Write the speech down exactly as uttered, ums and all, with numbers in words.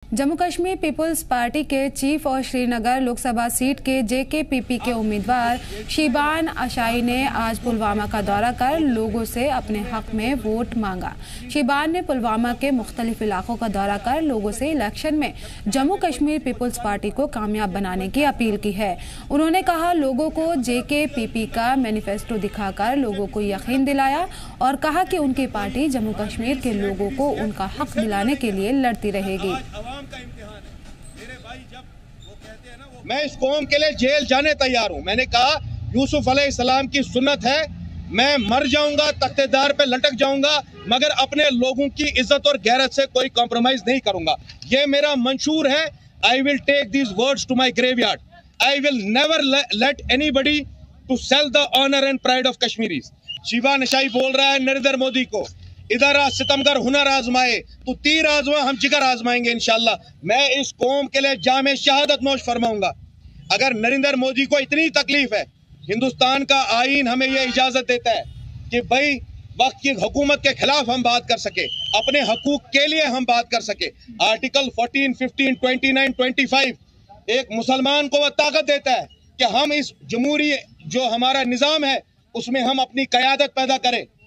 Jammu Kashmir People's party के chief और Srinagar Lok Sabha seat के जेकेपीपी के उम्मीदवार शिबान आशाई ने आज पुलवामा का दौरा कर लोगों से अपने हक में वोट मांगा। शिबान ने पुलवामा के मुख्तलिफ इलाकों का दौरा कर लोगों से इलेक्शन में जम्मू कश्मीर पीपल्स पार्टी को कामयाब बनाने की अपील की है। उन्होंने कहा, लोगों को जेकेपीपी का मैनिफेस्टो दिखाकर लोगों को यकीन दिलाया और कहा कि उनकी पार्टी जम्मू कश्मीर के लोगों को उनका हक दिलाने के लिए लड़ती रहेगी। का इम्तिहान है मेरे भाई, जब वो कहते हैं ना वो मैं इस कौम के लिए जेल जाने तैयार हूं। मैंने कहा यूसुफ अलैहिस्सलाम की सुन्नत है, मैं मर जाऊंगा, तख्तेदार पे लटक जाऊंगा, मगर अपने लोगों की इज्जत और गैरत से कोई कॉम्प्रोमाइज नहीं करूंगा। ये मेरा मंशूर है। I will take these words to my graveyard. I will never let anybody to sell the honour and pride of Kashmiris. Shiban Ashai बोल रहा है नरेंद्र मोदी को, इधर आ सितमगर हुनर आजमाए, तो तीर आजमा, हम जिगर आजमाएंगे इंशाल्लाह। मैं इस कौम के लिए जामे शहादत नोश फरमाऊंगा। अगर नरेंद्र मोदी को इतनी तकलीफ है, हिंदुस्तान का आईन हमें यह इजाजत देता है कि भाई वक्त की हुकूमत के खिलाफ हम बात कर सके, अपने हकूक के लिए हम बात कर सके। Article fourteen, fifteen, twenty nine, twenty five एक मुसलमान को वह ताकत देता है कि हम इस जमहूरी जो हमारा निजाम है उसमें हम अपनी क़यादत पैदा करें।